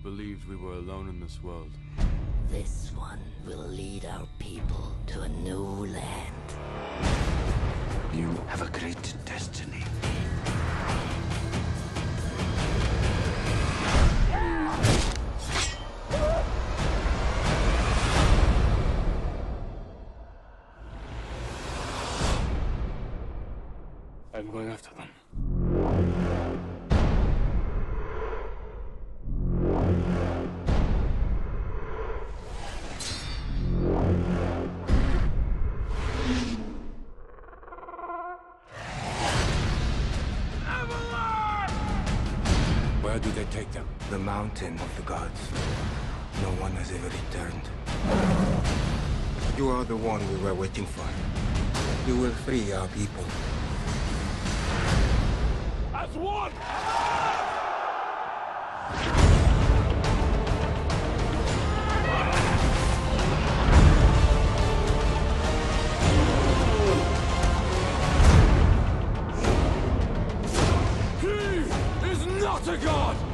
believed we were alone in this world. This one will lead our people to a new land. You have a great destiny. I'm going after them. Where do they take them? The mountain of the gods. No one has ever returned. You are the one we were waiting for. You will free our people. As one! He is not a god!